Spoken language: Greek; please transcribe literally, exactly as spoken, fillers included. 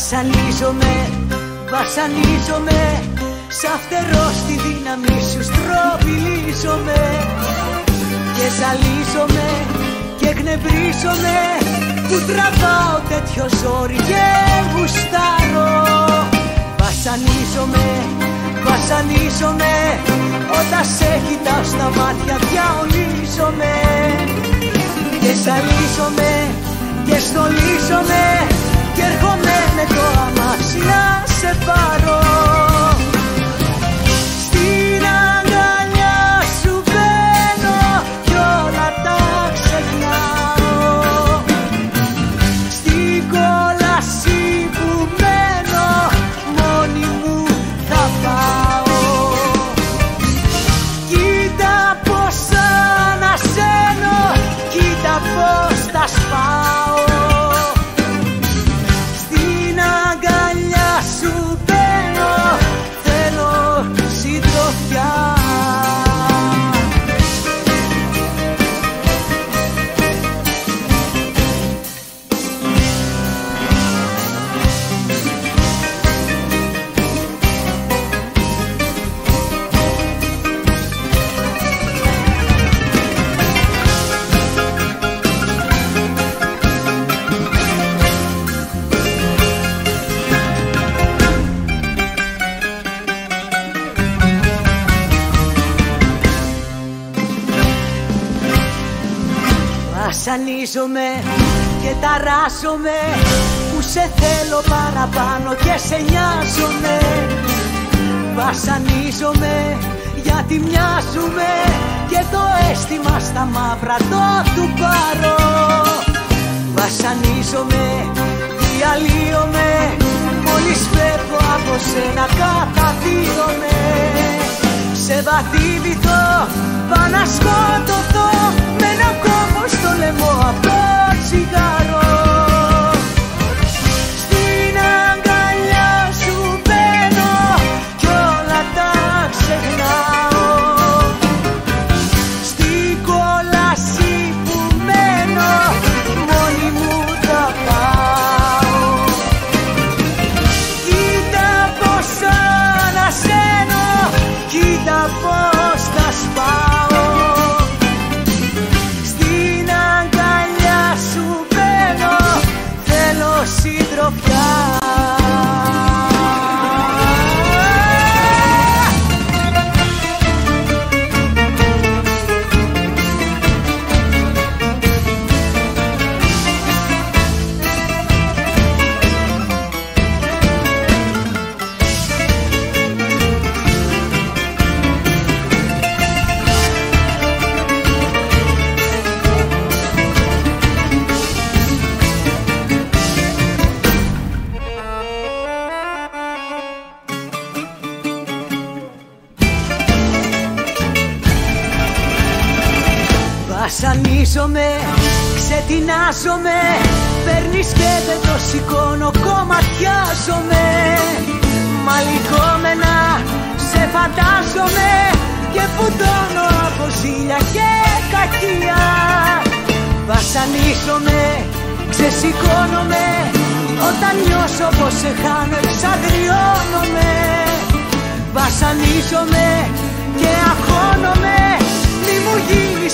Βασανίζομαι, βασανίζομαι, σ' φτερό στη δύναμη σου στροβιλίζομαι. Και ζαλίζομαι και εκνευρίζομαι που τραβάω τέτοιο ζόρι και γουστάρω. Βασανίζομαι, βασανίζομαι, όταν σε κοιτάω στα μάτια διαολίζομαι. Και ζαλίζομαι και στολίζομαι κι έρχομαι με το αμάξι να σε πάρω. Στην αγκαλιά σου μπαίνω κι όλα τα ξεχνάω. Στην κόλαση που μένω μόνη μου θα πάω. Κοίτα πως ανασένω, κοίτα πως τα σπάω. Βασανίζομαι και ταράζομαι που σε θέλω παραπάνω και σε νοιάζομαι. Βασανίζομαι γιατί μοιάζουμε και το αίσθημα στα μαύρα το του πάρω. Βασανίζομαι, διαλύομαι, μόλις φεύγω από σένα καταδύομαι. Σε βαθύ βυθό πάω να σκοτωθώ με ένα κόμμα στο λαιμό από το τσιγάρο. Στην αγκαλιά σου μπαίνω κι όλα τα ξεχνάω. Στην κόλαση που μένω μόνη μου θα πάω. Κοίτα πως ανασένω, κοίτα πως τα σπάω. Στην αγκαλιά σου μπαίνω, θέλω συντροφιά. Βασανίζομαι, ξετινάζομαι, παίρνεις και δεν το σηκώνω, κομματιάζομαι. Μαλικόμενα σε φαντάζομαι και φουντώνω από ζήλια και κακία. Βασανίζομαι, ξεσηκώνομαι, όταν νιώσω πως σε χάνω εξαγριώνομαι. Βασανίζομαι και αγχώνομαι, μη μου γίνει